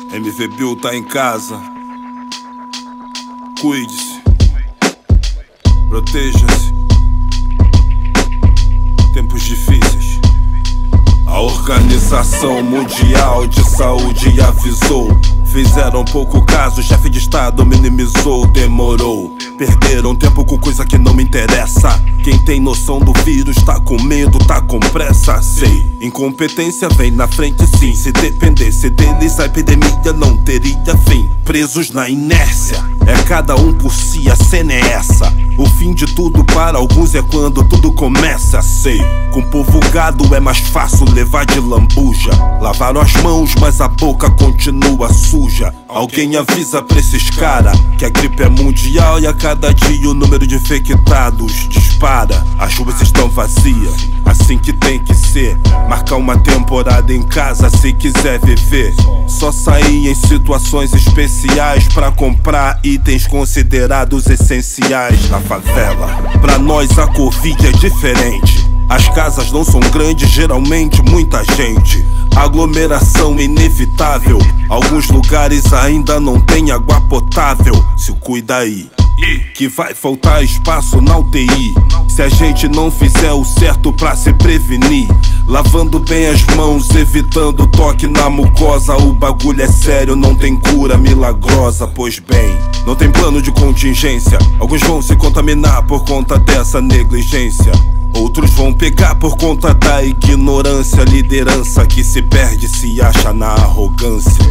MV Bill tá em casa. Cuide-se, proteja-se. Tempos difíceis. A Organização Mundial de Saúde avisou. Fizeram pouco caso, chefe de estado minimizou, demorou. Perderam tempo com coisa que não me interessa. Quem tem noção do vírus tá com medo, tá com pressa, sei. Incompetência vem na frente sim. Se dependesse deles a epidemia não teria fim. Presos na inércia, é cada um por si, a cena é essa. O fim de tudo para alguns é quando tudo começa, sei. Com povo gado é mais fácil levar de lambuja. Lavaram as mãos, mas a boca continua suja. Alguém avisa pra esses cara que a gripe é mundial e a cada dia o número de infectados dispara. As ruas estão vazias, assim que tem que ser. Marcar uma temporada em casa se quiser viver. Só sair em situações especiais pra comprar itens considerados essenciais na favela. Pra nós a Covid é diferente. As casas não são grandes, geralmente muita gente. Aglomeração inevitável. Alguns lugares ainda não tem água potável. Se cuida aí, que vai faltar espaço na UTI. Se a gente não fizer o certo pra se prevenir, lavando bem as mãos, evitando toque na mucosa. O bagulho é sério, não tem cura milagrosa. Pois bem, não tem plano de contingência. Alguns vão se contaminar por conta dessa negligência. Outros vão pegar por conta da ignorância. Liderança que se perde, se acha na arrogância.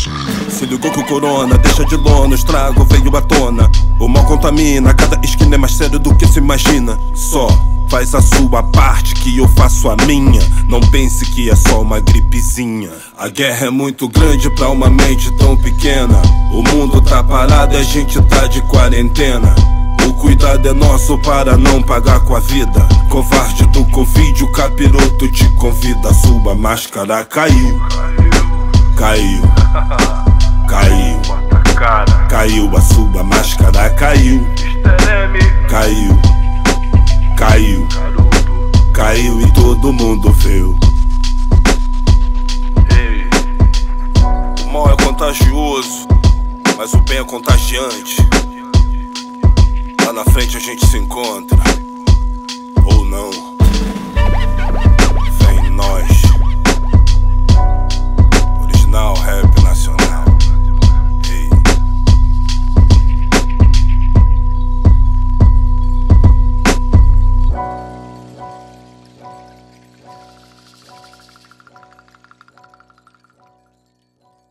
Se ligou que o corona deixa de lona, o estrago veio à tona. O mal contamina, cada esquina é mais sério do que se imagina. Só faz a sua parte que eu faço a minha. Não pense que é só uma gripezinha. A guerra é muito grande pra uma mente tão pequena. O mundo tá parado e a gente tá de quarentena. O cuidado é nosso para não pagar com a vida. Covarde do Covid, o capiroto te convida. Sua máscara caiu. Caiu. Caiu. Caiu, a sua máscara caiu. Caiu. Caiu. Caiu e todo mundo viu. O mal é contagioso, mas o bem é contagiante. Lá na frente a gente se encontra, ou não.